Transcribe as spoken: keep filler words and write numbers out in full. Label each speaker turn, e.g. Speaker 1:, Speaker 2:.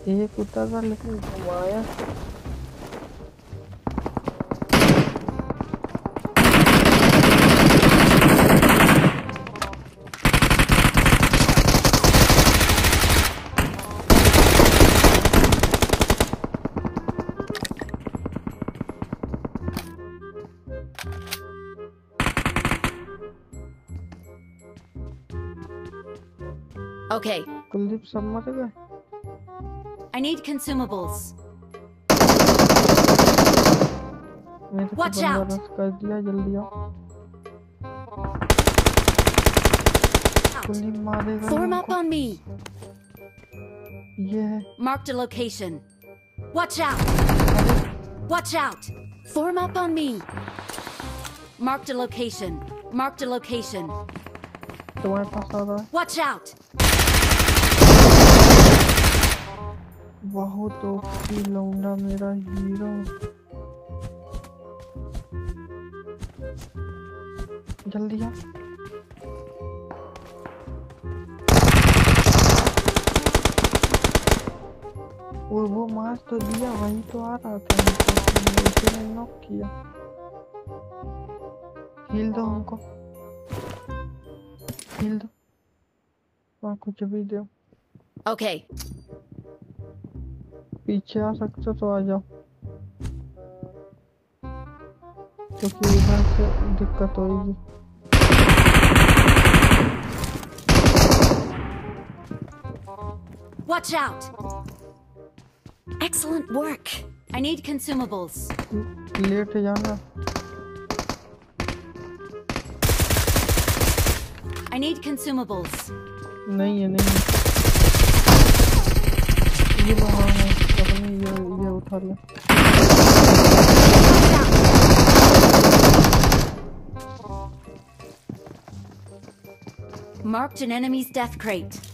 Speaker 1: एक उतरा लेकिन घुमाया।
Speaker 2: Okay.
Speaker 1: कुलदीप सब मर गए।
Speaker 2: I need consumables.
Speaker 1: मेरे को
Speaker 2: Watch
Speaker 1: बंदा
Speaker 2: out.
Speaker 1: रश कर दिया, जल्दी आओ। कुलदीप मारेगा।
Speaker 2: Form up on me.
Speaker 1: ये है।
Speaker 2: Marked a location. Watch out. Watch out. Form up on me. Marked a location. Marked a location.
Speaker 1: तुम्हारे पास आ रहा है।
Speaker 2: Watch out.
Speaker 1: बहुत ओपी लौंडा मेरा हीरो। जल्दी आ। और वो मार तो दिया, वही तो आ रहा था। उसे नॉक किया। हील दो हमको, हील दो। वहाँ कुछ भी दो।
Speaker 2: Okay.
Speaker 1: पीछे आ सकते तो आ जाओ, क्योंकि इधर से दिक्कत होगी।
Speaker 2: Watch out. Excellent work. I need consumables.
Speaker 1: लेट जाना।
Speaker 2: I need consumables.
Speaker 1: नहीं है, नहीं है। ये वहाँ है, अपने ये ये उठा ले।
Speaker 2: Marked an enemy's death crate.